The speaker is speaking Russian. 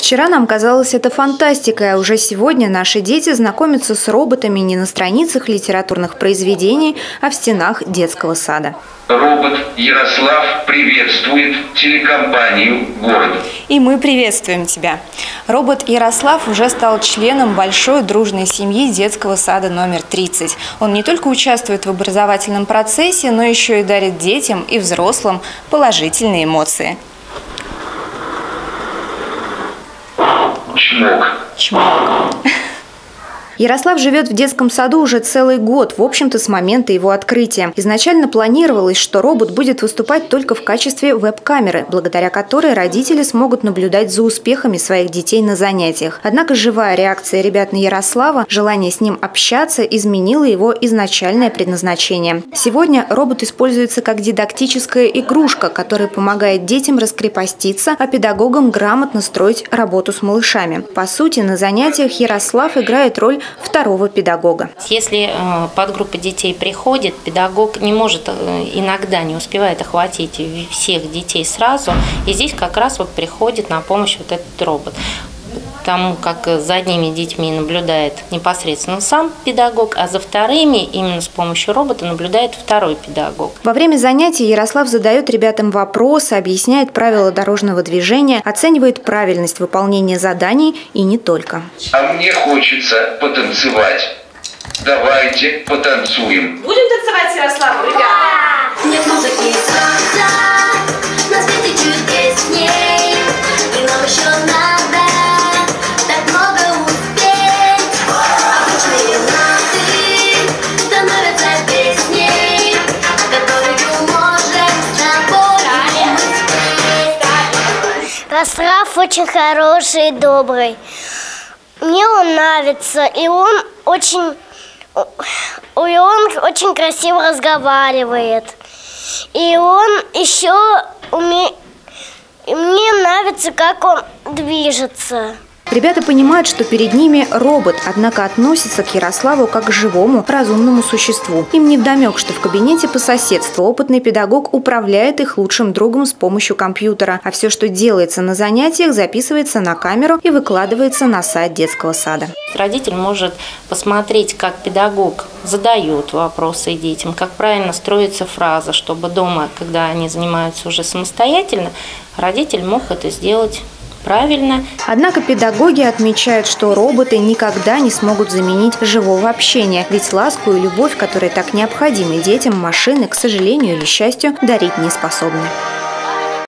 Вчера нам казалось это фантастикой, а уже сегодня наши дети знакомятся с роботами не на страницах литературных произведений, а в стенах детского сада. Робот Ярослав приветствует телекомпанию «Город». И мы приветствуем тебя. Робот Ярослав уже стал членом большой дружной семьи детского сада номер 30. Он не только участвует в образовательном процессе, но еще и дарит детям и взрослым положительные эмоции. Чмок. Чмок. Ярослав живет в детском саду уже целый год, в общем-то, с момента его открытия. Изначально планировалось, что робот будет выступать только в качестве веб-камеры, благодаря которой родители смогут наблюдать за успехами своих детей на занятиях. Однако живая реакция ребят на Ярослава, желание с ним общаться, изменило его изначальное предназначение. Сегодня робот используется как дидактическая игрушка, которая помогает детям раскрепоститься, а педагогам грамотно строить работу с малышами. По сути, на занятиях Ярослав играет роль второго педагога. Если подгруппа детей приходит, педагог не может, иногда не успевает охватить всех детей сразу, и здесь как раз вот приходит на помощь вот этот робот. Потому как за одними детьми наблюдает непосредственно сам педагог, а за вторыми именно с помощью робота наблюдает второй педагог. Во время занятий Ярослав задает ребятам вопросы, объясняет правила дорожного движения, оценивает правильность выполнения заданий и не только. А мне хочется потанцевать. Давайте потанцуем. Будем танцевать, Ярослав, ребята? Нет музыки, на свете чудесней, и нам еще надо так много успеть. Обычные ноты становятся песней, которую можем с тобой спеть. Ярослав очень хороший и добрый. Мне он нравится, и он очень красиво разговаривает. И он еще умеет. И мне нравится, как он движется. Ребята понимают, что перед ними робот, однако относятся к Ярославу как к живому, разумному существу. Им невдомек, что в кабинете по соседству опытный педагог управляет их лучшим другом с помощью компьютера, а все, что делается на занятиях, записывается на камеру и выкладывается на сайт детского сада. Родитель может посмотреть, как педагог задает вопросы детям, как правильно строится фраза, чтобы дома, когда они занимаются уже самостоятельно, родитель мог это сделать правильно. Однако педагоги отмечают, что роботы никогда не смогут заменить живого общения, ведь ласку и любовь, которые так необходимы детям, машины, к сожалению или счастью, дарить не способны.